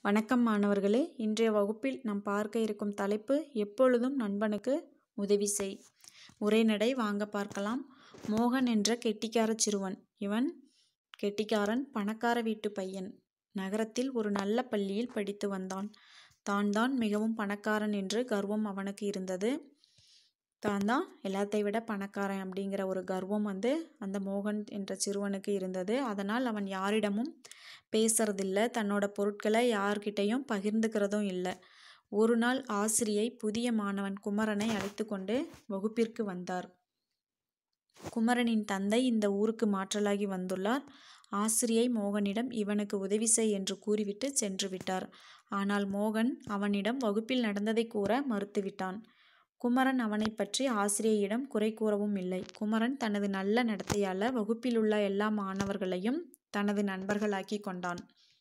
வணக்கம் மாணவர்களே, இன்றைய வகுப்பில் நாம் பார்க்க இருக்கும் தலைப்பு எப்பொழுதும் நண்பனுக்கு உதவி செய். உரைநடை வாங்க பார்க்கலாம். மோகன் என்ற கெட்டிக்கார சிறுவன். இவன் கெட்டிக்காரன், பணக்கார வீட்டு பையன். நகரத்தில் ஒரு நல்ல பள்ளியில் படித்து வந்தான். தான் மிகவும் பணக்காரன் என்று கர்வம் அவனுக்கு இருந்தது. தான் எல்லாத்தை விட பணக்காரன் அப்படிங்கிற ஒரு கர்வம் அந்த மோகன் என்ற சிறுவனுக்கு இருந்தது. அதனால் அவன் யாரிடமும் பேசுறதில்லை, தன்னோட பொருட்களை யார்கிட்டையும் பகிர்ந்துக்கிறதும் இல்லை. ஒரு நாள் ஆசிரியை புதிய மாணவன் குமரனை அழைத்து கொண்டு வகுப்பிற்கு வந்தார். குமரனின் தந்தை இந்த ஊருக்கு மாற்றலாகி வந்துள்ளார். ஆசிரியை மோகனிடம் இவனுக்கு உதவி செய் என்று கூறிவிட்டு சென்று விட்டார். ஆனால் மோகன் அவனிடம் வகுப்பில் நடந்ததை கூற மறுத்துவிட்டான். குமரன் அவனை பற்றி ஆசிரியையிடம் குறை கூறவும் இல்லை. குமரன் தனது நல்ல நடத்தையால் வகுப்பில் உள்ள எல்லா மாணவர்களையும் தனது நண்பர்களாக்கி கொண்டான்.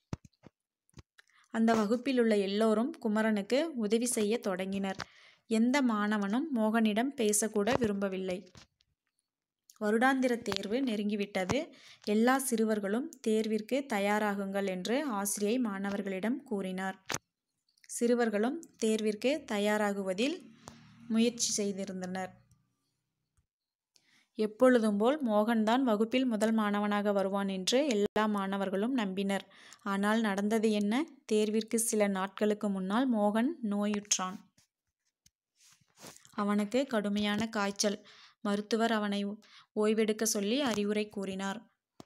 அந்த வகுப்பில் உள்ள எல்லோரும் குமரனுக்கு உதவி செய்ய தொடங்கினர். எந்த மாணவனும் மோகனிடம் பேசக்கூட விரும்பவில்லை. வருடாந்திர தேர்வு நெருங்கிவிட்டது. எல்லா சிறுவர்களும் தேர்விற்கு தயாராகுங்கள் என்று ஆசிரியை மாணவர்களிடம் கூறினார். சிறுவர்களும் தேர்விற்கு தயாராகுவதில் முயற்சி செய்திருந்தனர். எப்பொழுதும் போல் மோகன்தான் வகுப்பில் முதல் மாணவனாக வருவான் என்று எல்லா மாணவர்களும் நம்பினர். ஆனால் நடந்தது என்ன? தேர்விற்கு சில நாட்களுக்கு முன்னால் மோகன் நோயுற்றான். அவனுக்கு கடுமையான காய்ச்சல். மருத்துவர் அவனை ஓய்வெடுக்க சொல்லி அறிவுரை கூறினார்.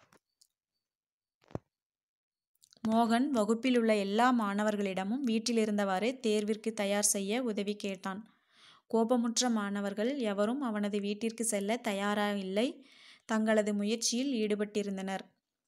மோகன் வகுப்பில் உள்ள எல்லா மாணவர்களிடமும் வீட்டிலிருந்தவாறு தேர்விற்கு தயார் செய்ய உதவி கேட்டான். கோபமுற்ற மாணவர்கள் எவரும் அவனது வீட்டிற்கு செல்ல தயாராக தங்களது முயற்சியில் ஈடுபட்டிருந்தனர்.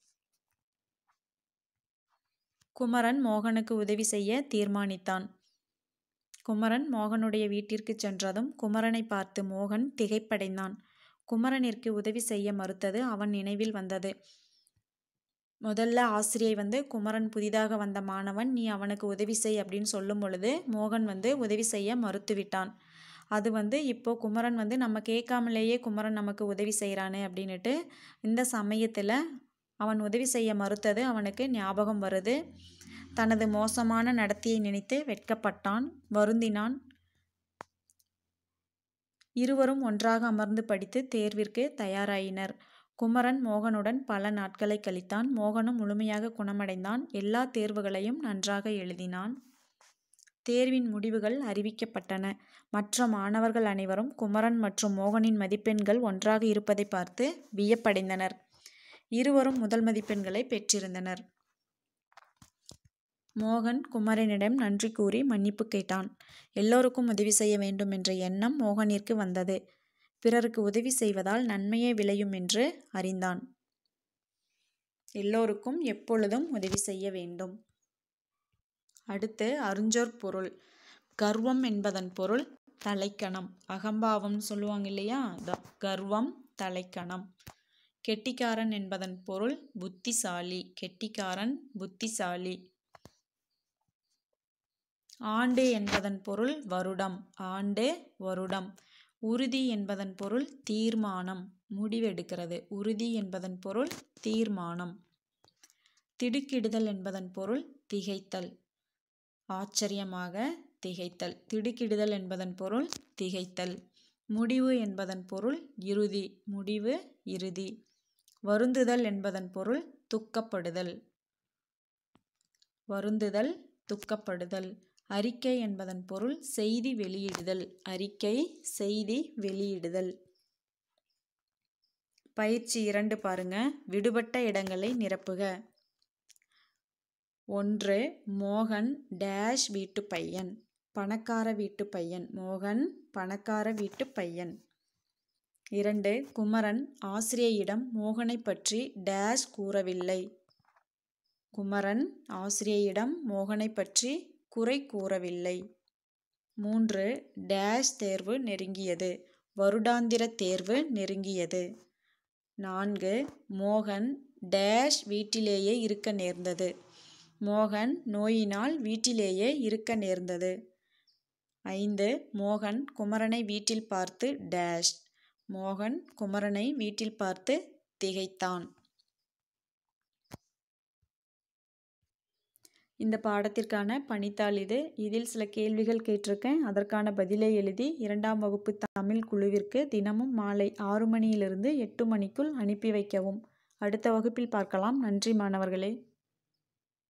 குமரன் மோகனுக்கு உதவி செய்ய தீர்மானித்தான். குமரன் மோகனுடைய வீட்டிற்கு சென்றதும் குமரனை பார்த்து மோகன் திகைப்படைந்தான். குமரனிற்கு உதவி செய்ய மறுத்தது அவன் நினைவில் வந்தது. முதல்ல ஆசிரியை குமரன் புதிதாக வந்த மாணவன், நீ அவனுக்கு உதவி செய் அப்படின்னு சொல்லும் பொழுது மோகன் உதவி செய்ய மறுத்துவிட்டான். அது இப்போ குமரன் நம்ம கேட்காமலேயே குமரன் நமக்கு உதவி செய்கிறானே அப்படின்ட்டு இந்த சமயத்தில் அவன் உதவி செய்ய மறுத்தது அவனுக்கு ஞாபகம் வருது. தனது மோசமான நடத்தையை நினைத்து வெட்கப்பட்டான், வருந்தினான். இருவரும் ஒன்றாக அமர்ந்து படித்து தேர்விற்கு தயாராயினர். குமரன் மோகனுடன் பல நாட்களை கழித்தான். மோகனும் முழுமையாக குணமடைந்தான். எல்லா தேர்வுகளையும் நன்றாக எழுதினான். தேர்வின் முடிவுகள் அறிவிக்கப்பட்டன. மற்ற மாணவர்கள் அனைவரும் குமரன் மற்றும் மோகனின் மதிப்பெண்கள் ஒன்றாக இருப்பதை பார்த்து வியப்படைந்தனர். இருவரும் முதல் மதிப்பெண்களை பெற்றிருந்தனர். மோகன் குமரனிடம் நன்றி கூறி மன்னிப்பு கேட்டான். எல்லோருக்கும் உதவி செய்ய வேண்டும் என்ற எண்ணம் மோகனிற்கு வந்தது. பிறருக்கு உதவி செய்வதால் நன்மையே விளையும் என்று அறிந்தான். எல்லோருக்கும் எப்பொழுதும் உதவி செய்ய வேண்டும். அடுத்து அருஞ்சொற் பொருள். கர்வம் என்பதன் பொருள் தலைக்கணம், அகம்பாவம் சொல்லுவாங்க இல்லையா, கர்வம் தலைக்கணம். கெட்டிக்காரன் என்பதன் பொருள் புத்திசாலி, கெட்டிக்காரன் புத்திசாலி. ஆண்டு என்பதன் பொருள் வருடம், ஆண்டு வருடம். உறுதி என்பதன் பொருள் தீர்மானம், முடிவெடுக்கிறது, உறுதி என்பதன் பொருள் தீர்மானம். திடுக்கிடுதல் என்பதன் பொருள் திகைத்தல், ஆச்சரியமாக திகைத்தல். திடுக்கிடுதல் என்பதன் பொருள் திகைத்தல். முடிவு என்பதன் பொருள் இறுதி, முடிவு இறுதி. வருந்துதல் என்பதன் பொருள் துக்கப்படுதல், வருந்துதல் துக்கப்படுதல். அறிக்கை என்பதன் பொருள் செய்தி வெளியிடுதல், அறிக்கை செய்தி வெளியிடுதல். பயிற்சி 2 பாருங்க. விடுபட்ட இடங்களை நிரப்புக. 1. மோகன் டேஷ் வீட்டு பையன், பணக்கார வீட்டு பையன். மோகன் பணக்கார வீட்டு பையன். 2. குமரன் ஆசிரியையிடம் மோகனை பற்றி டேஷ் கூறவில்லை. குமரன் ஆசிரியையிடம் மோகனை பற்றி குறை கூறவில்லை. 3. டேஷ் தேர்வு நெருங்கியது, வருடாந்திர தேர்வு நெருங்கியது. 4. மோகன் டேஷ் வீட்டிலேயே இருக்க நேர்ந்தது. மோகன் நோயினால் வீட்டிலேயே இருக்க நேர்ந்தது. 5. மோகன் குமரனை வீட்டில் பார்த்து டேஷ், மோகன் குமரனை வீட்டில் பார்த்து திகைத்தான். இந்த பாடத்திற்கான பணித்தாள் இது. இதில் சில கேள்விகள் கேட்டிருக்கேன். அதற்கான பதிலை எழுதி 2ஆம் வகுப்பு தமிழ் குழுவிற்கு தினமும் மாலை 6 மணியிலிருந்து 8 மணிக்குள் அனுப்பி வைக்கவும். அடுத்த வகுப்பில் பார்க்கலாம். நன்றி மாணவர்களே.